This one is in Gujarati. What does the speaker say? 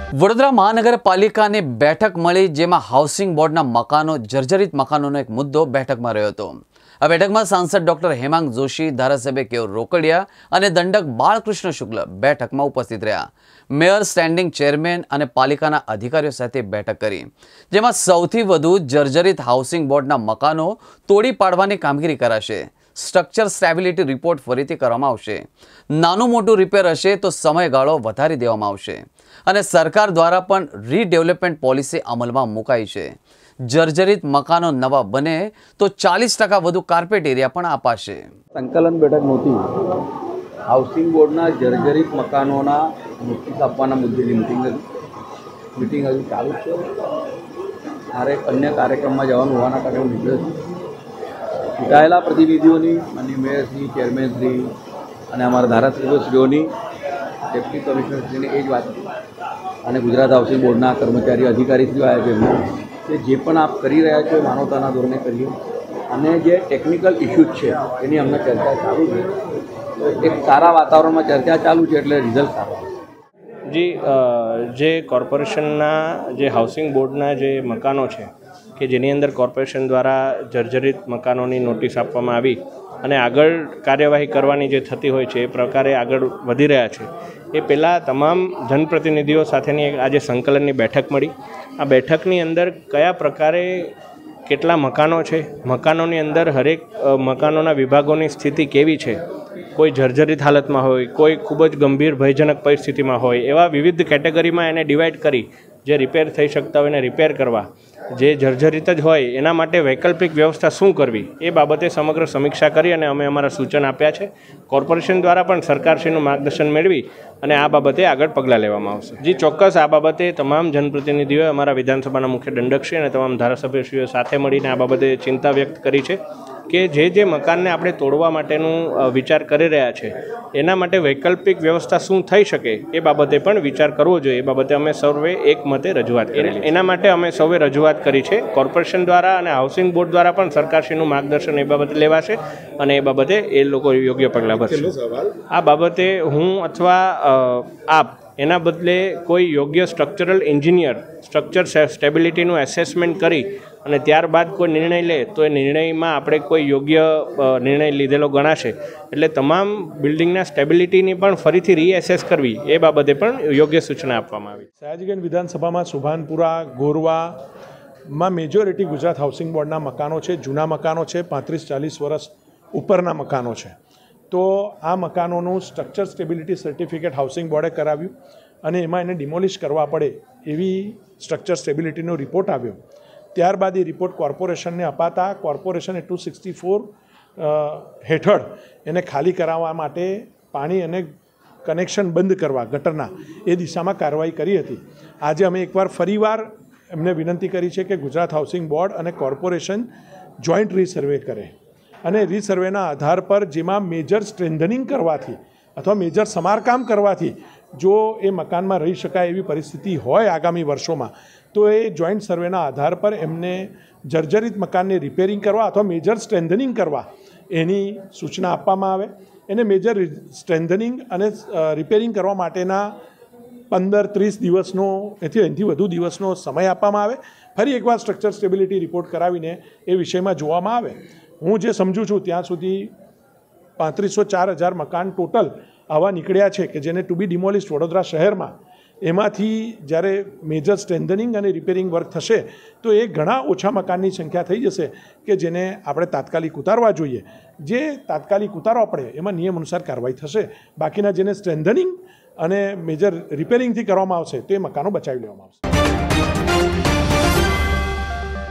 વડોદરા મહાનગરપાલિકાની બેઠક મળી, જેમાં હાઉસિંગ બોર્ડના મકાનો જર્જરિત મકાનોનો એક મુદ્દો બેઠકમાં રહ્યો હતો। આ બેઠકમાં સાંસદ ડોક્ટર હેમાંગ જોશી, ધારાસભ્ય કેયુર રોકડિયા અને દંડક બાળકૃષ્ણ શુક્લ બેઠકમાં ઉપસ્થિત રહ્યા। મેયર, સ્ટેન્ડિંગ ચેરમેન અને પાલિકાના અધિકારીઓ સાથે બેઠક કરી, જેમાં સૌથી વધુ જર્જરિત હાઉસિંગ બોર્ડના મકાનો તોડી પાડવાની કામગીરી કરાશે। સ્ટ્રક્ચર સ્ટેબિલિટી રિપોર્ટ ફરીથી કરવામાં આવશે। નાનું મોટું રિપેર હશે તો સમયગાળો વધારી દેવામાં આવશે અને સરકાર દ્વારા પણ રીડેવલપમેન્ટ પોલિસી અમલમાં મુકાઈ છે। જર્જરિત મકાનો નવા બને તો 40% વધુ કાર્પેટ એરિયા પણ અપાશે। સંકલન બેઠક નહોતી, હાઉસિંગ બોર્ડના જર્જરિત મકાનોના નોટિસ આપવાના મુદ્દેની મીટિંગ હજુ ચાલુ છે। મારે અન્ય કાર્યક્રમમાં જવાનું હોવાના કારણે હું નીકળ્યો છું। ચૂંટાયેલા પ્રતિનિધિઓની માનનીય મેયરશ્રી, ચેરમેનશ્રી અને અમારા ધારાસભ્યશ્રીઓની, ડેપ્યુટી કમિશનરશ્રીને એ જ વાત હતી અને ગુજરાત હાઉસિંગ બોર્ડના કર્મચારી અધિકારીશ્રીઓ આવ્યા છે એમને કે જે પણ આપ કરી રહ્યા છો માનવતાના ધોરણે કરીએ અને જે ટેકનિકલ ઇસ્યુઝ છે એની અમને ચર્ચા ચાલુ છે। એક સારા વાતાવરણમાં ચર્ચા ચાલુ છે એટલે રિઝલ્ટ સારું આવશે। जी जे कॉर्पोरेशनना जे हाउसिंग बोर्डना जे मकानो छे के जेनी अंदर कॉर्पोरेशन द्वारा जर्जरित मकानोनी नोटिस आपवामां आवी अने आगळ कार्यवाही करवानी जे थती होय छे ए प्रकारे आगळ वधी रह्या छे। ए पहेला तमाम जनप्रतिनिधिओ साथेनी आजे संकलननी बैठक मळी। आ बैठकनी अंदर कया प्रकारे केटला मकानो छे, मकानोनी अंदर हरेक मकानोना विभागोनी स्थिति केवी छे, कोई जर्जरित हालत में होय, कोई खूब ज गंभीर भयजनक परिस्थिति में होय, एवा विविध केटेगरी में एने डिवाइड करी जे रिपेर थई शकता होय एने रिपेर करवा, जे जर्जरित ज होय एना माटे वैकल्पिक व्यवस्था शुं करवी ए बाबते समग्र समीक्षा करी अने अमे अमारा सूचन आप्या छे। कॉर्पोरेशन द्वारा पण सरकारश्रीनुं मार्गदर्शन मेळवी अने आ बाबते आगळ पगलां लेवामां आवशे। जी चोक्कस आ बाबते तमाम जनप्रतिनिधिओए अमारा विधानसभाना मुख्य दंडकश्री अने तमाम धारासभ्यश्रीओ साथे मळीने आ बाबते चिंता व्यक्त करी छे કે જે મકાનને આપણે તોડવા માટેનું વિચાર કરી રહ્યા છે એના માટે વૈકલ્પિક વ્યવસ્થા શું થઈ શકે એ બાબતે પણ વિચાર કરવો જોઈએ। એ બાબતે અમે સર્વે એક મતે રજૂઆત કરી, એના માટે અમે સૌએ રજૂઆત કરી છે। કોર્પોરેશન દ્વારા અને હાઉસિંગ બોર્ડ દ્વારા પણ સરકારશ્રીનું માર્ગદર્શન એ બાબતે લેવાશે અને એ બાબતે એ લોકો યોગ્ય પગલાં ભરશે। આ બાબતે હું અથવા આપ એના બદલે કોઈ યોગ્ય સ્ટ્રક્ચરલ એન્જિનિયર સ્ટ્રક્ચર સ્ટેબિલિટીનું એસેસમેન્ટ કરી અને ત્યારબાદ કોઈ નિર્ણય લે તો એ નિર્ણયમાં આપણે કોઈ યોગ્ય નિર્ણય લીધેલો ગણાશે। એટલે તમામ બિલ્ડિંગના સ્ટેબિલિટીની પણ ફરીથી રીએસેસ કરવી એ બાબતે પણ યોગ્ય સૂચના આપવામાં આવી। સયાજીગંજ વિધાનસભામાં સુભાનપુરા, ગોરવામાં મેજોરિટી ગુજરાત હાઉસિંગ બોર્ડના મકાનો છે, જૂના મકાનો છે, 35-40 વર્ષ ઉપરના મકાનો છે। તો આ મકાનોનું સ્ટ્રક્ચર સ્ટેબિલિટી સર્ટિફિકેટ હાઉસિંગ બોર્ડે કરાવ્યું અને એમાં એને ડિમોલિશ કરવા પડે એવી સ્ટ્રક્ચર સ્ટેબિલિટીનો રિપોર્ટ આવ્યો। ત્યારબાદ એ રિપોર્ટ કોર્પોરેશનને અપાતા કોર્પોરેશને 264 હેઠળ એને ખાલી કરાવવા માટે પાણી અને કનેક્શન બંધ કરવા ગટરના એ દિશામાં કાર્યવાહી કરી હતી। આજે અમે એકવાર ફરીવાર એમને વિનંતી કરી છે કે ગુજરાત હાઉસિંગ બોર્ડ અને કોર્પોરેશન જોઈન્ટ રીસર્વે કરે અને રીસર્વેના આધાર પર જેમાં મેજર સ્ટ્રેન્થનિંગ કરવાથી અથવા મેજર સમારકામ કરવાથી જો એ મકાનમાં રહી શકાય એવી પરિસ્થિતિ હોય આગામી વર્ષોમાં તો એ જોઈન્ટ સર્વેના આધાર પર એમને જર્જરિત મકાનને રિપેરિંગ કરવા અથવા મેજર સ્ટ્રેન્થનિંગ કરવા એની સૂચના આપવામાં આવે। એને મેજર સ્ટ્રેન્થનિંગ અને રિપેરિંગ કરવા માટેના 15-30 દિવસનો એથી વધુ દિવસનો સમય આપવામાં આવે। ફરી એકવાર સ્ટ્રક્ચર સ્ટેબિલિટી રિપોર્ટ કરાવીને એ વિષયમાં જોવામાં આવે। હું જે સમજું છું ત્યાં સુધી 3504,000 મકાન ટોટલ આવા નીકળ્યા છે કે જેને ટુ બી ડિમોલિસ્ડ વડોદરા શહેરમાં। એમાંથી જ્યારે મેજર સ્ટ્રેન્થનિંગ અને રિપેરિંગ વર્ક થશે તો એ ઘણા ઓછા મકાનની સંખ્યા થઈ જશે કે જેને આપણે તાત્કાલિક ઉતારવા જોઈએ। જે તાત્કાલિક ઉતારવા પડે એમાં નિયમ અનુસાર કાર્યવાહી થશે, બાકીના જેને સ્ટ્રેન્થનિંગ અને મેજર રિપેરિંગથી કરવામાં આવશે તે મકાનો બચાવી લેવામાં આવશે।